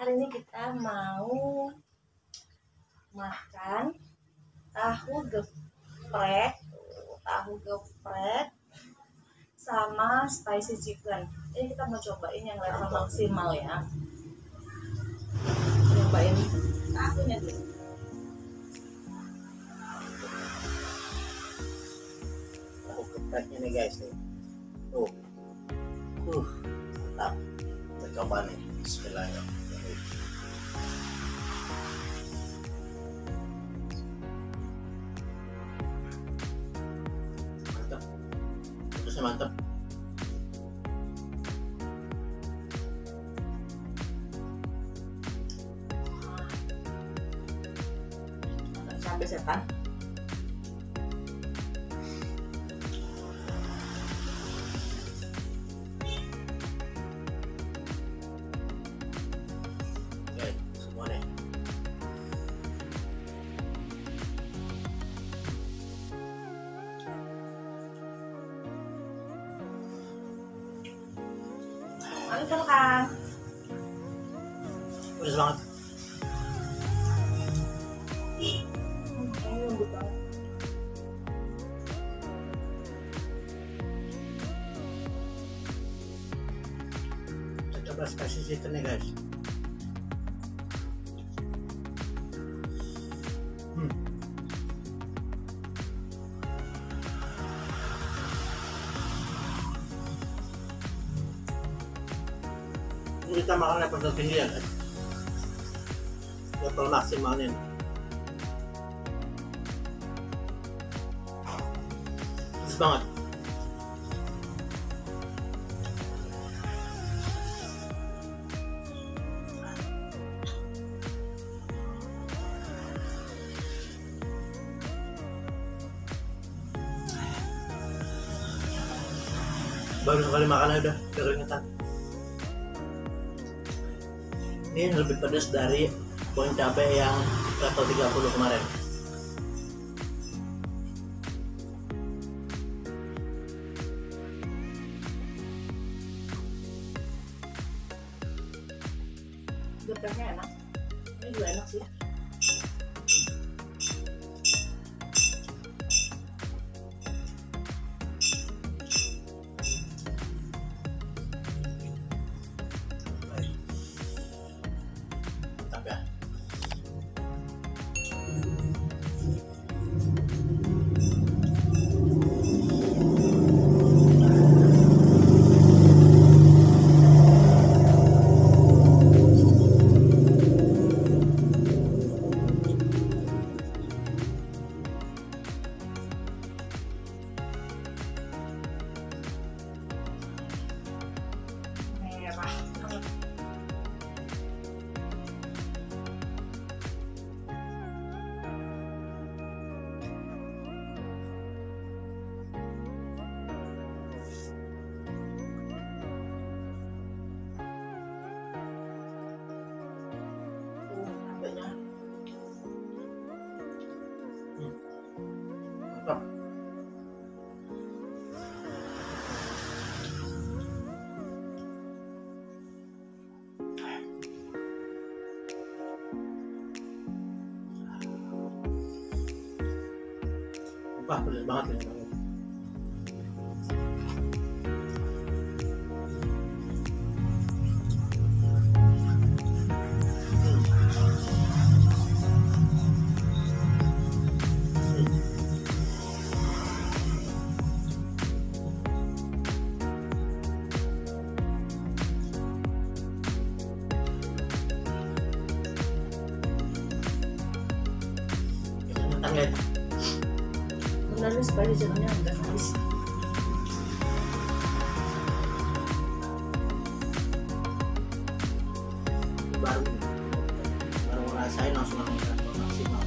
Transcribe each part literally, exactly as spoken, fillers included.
Hari ini kita mau makan tahu geprek, tahu geprek sama spicy chicken. Ini kita mau cobain yang level maksimal ya. Cobain tahunya dulu. Tahu gepreknya nih guys nih. Tuh. Uh, mantap. Kita coba nih. Bismillahirrahmanirrahim. Mantap. Terusnya mantap. Cabai setan. Oke, semua nih. Mantap kan? Pedas banget. Hmm, ini lembut banget. Kita coba spicy chicken nih guys. Hmm. Ini kita makan level tertinggi ya guys. Level maksimalnya nih. Pedas banget. Baru sekali makan aja udah keringetan. Ini lebih pedas dari poin cabai yang level tiga puluh kemarin. Gepreknya enak. Ini juga enak sih. Mantap ya. Merah. Uh, cabenya. Mantap. Wah, pedas banget ini. Keringetan guys. Benar nih spicy chickennya udah habis. Baru baru ngerasain langsung langsung maksimal.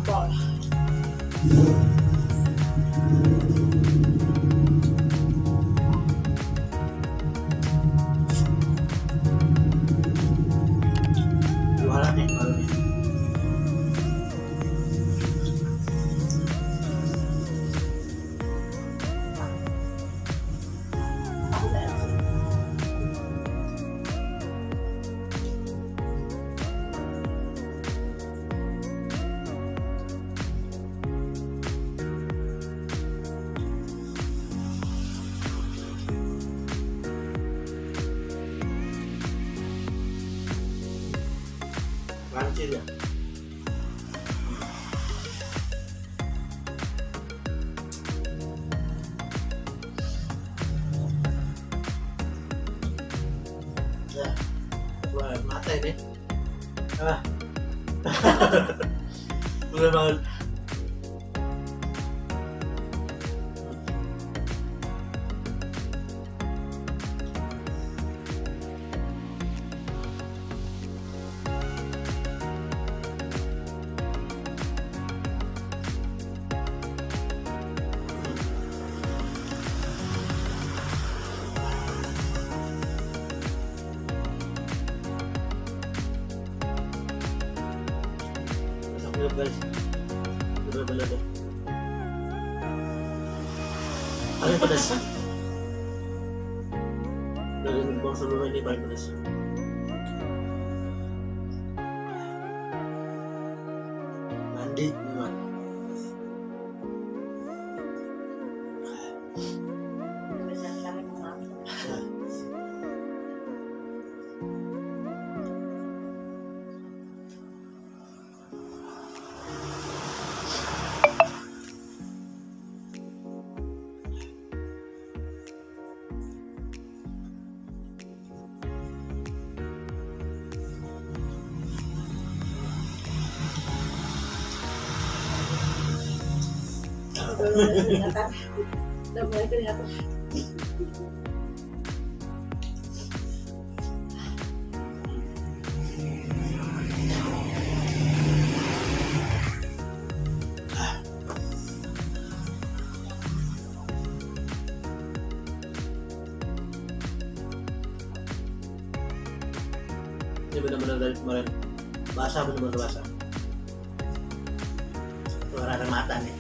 apel. Jualan nih baru nih. Tahu nggak enak sih? Lancir ya. Ya, buat mata ini. Ah. Udah banget. Udah guys, udah bener deh. Paling pedas. Dari buang seluruh ini paling pedas. Mandi memang. Benar kami mengambil. Udah mulai keringatan. Udah mulai keringatan. Ini benar-benar dari kemarin basah, benar-benar basah. Keluar air mata nih.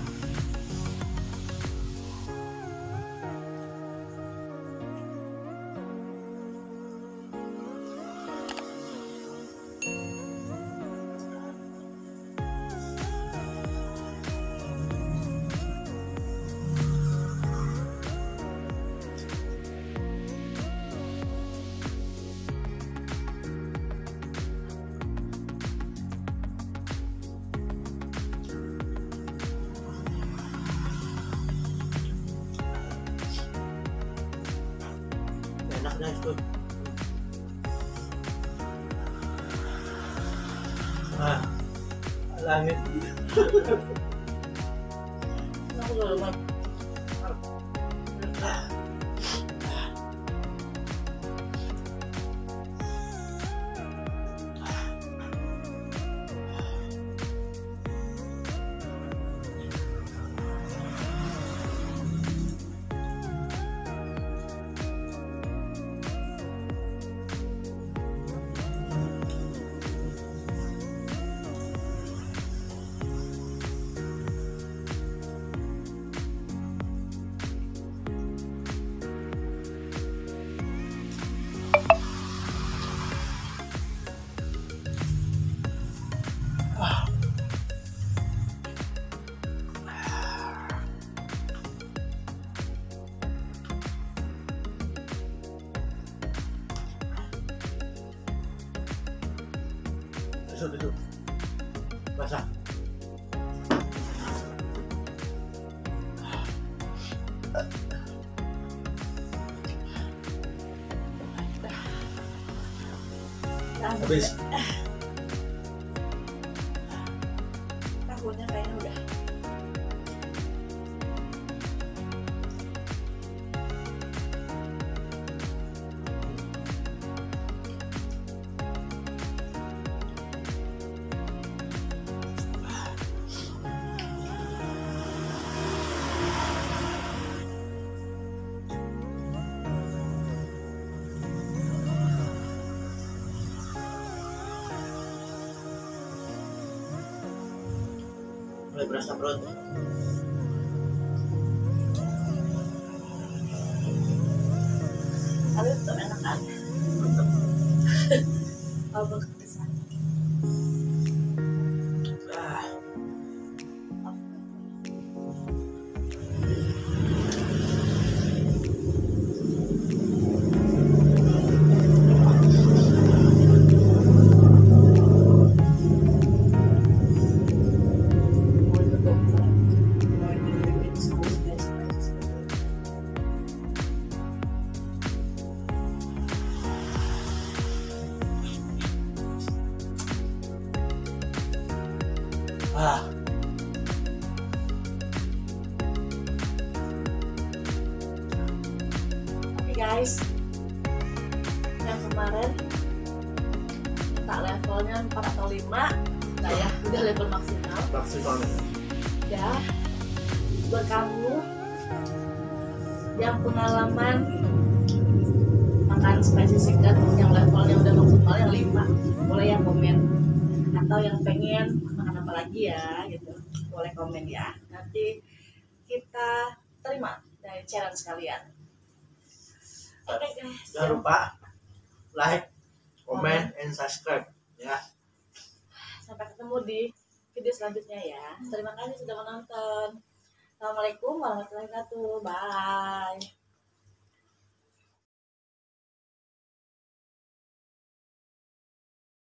Enak guys tuh. Ah, langit. Aku udah lumayan. Duduk, duduk. Basah. Habis. Tahunya kayaknya udah. berasa perut. Tapi itu enak kan? Mantap. Kalau berkesan. Ah, Mau itu tuh, mau dibikin saus guys. ah, Oke guys, yang kemarin tak levelnya empat atau lima, nah ya udah level maksimal. maksimal nih. Ya, buat kamu yang pengalaman makan spicy chicken yang levelnya udah maksimal yang lima, boleh ya komen, atau yang pengen makan apa lagi ya gitu, boleh komen ya, nanti kita terima dari challenge kalian. Oke guys, Jangan lupa like, comment, and subscribe ya. sampai ketemu di video selanjutnya ya. Terima kasih sudah menonton. Assalamualaikum warahmatullahi wabarakatuh. Bye.